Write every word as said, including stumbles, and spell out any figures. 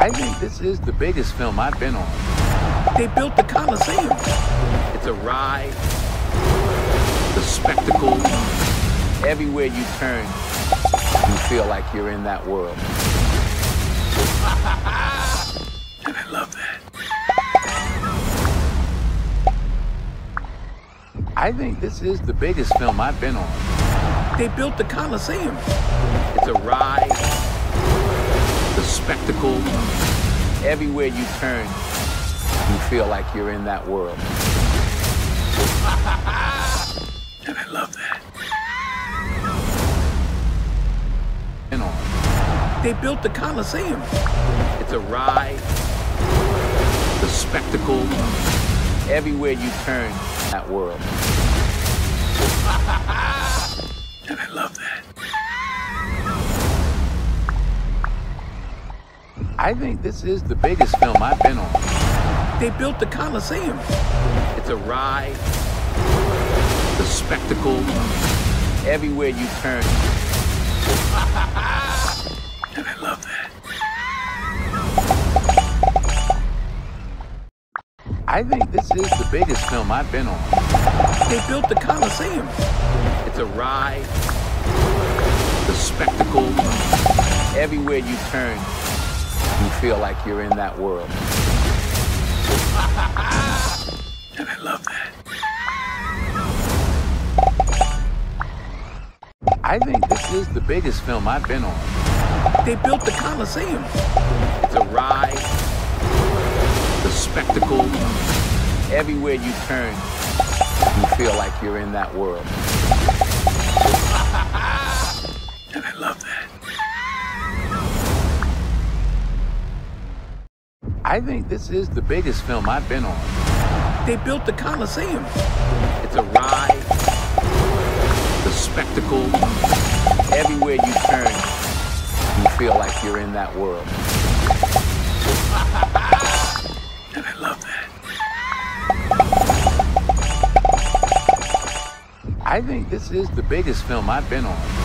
I think this is the biggest film I've been on. They built the Coliseum. It's a ride, the spectacle. Everywhere you turn, you feel like you're in that world. And I love that. I think this is the biggest film I've been on. They built the Coliseum. It's a ride, the spectacle. Everywhere you turn, you feel like you're in that world. And I love that. They built the Coliseum. It's a ride, the spectacle. Everywhere you turn, that world. And I love that. I think this is the biggest film I've been on. They built the Coliseum. It's a ride, the spectacle. Everywhere you turn. And I love that. I think this is the biggest film I've been on. They built the Coliseum. It's a ride, the spectacle. Everywhere you turn, you feel like you're in that world. And I love that. I think this is the biggest film I've been on. They built the Coliseum. It's a ride, the spectacle. Everywhere you turn, you feel like you're in that world. And I love that. I think this is the biggest film I've been on. They built the Coliseum. It's a ride, the spectacle. Everywhere you turn, you feel like you're in that world. And I love that. I think this is the biggest film I've been on.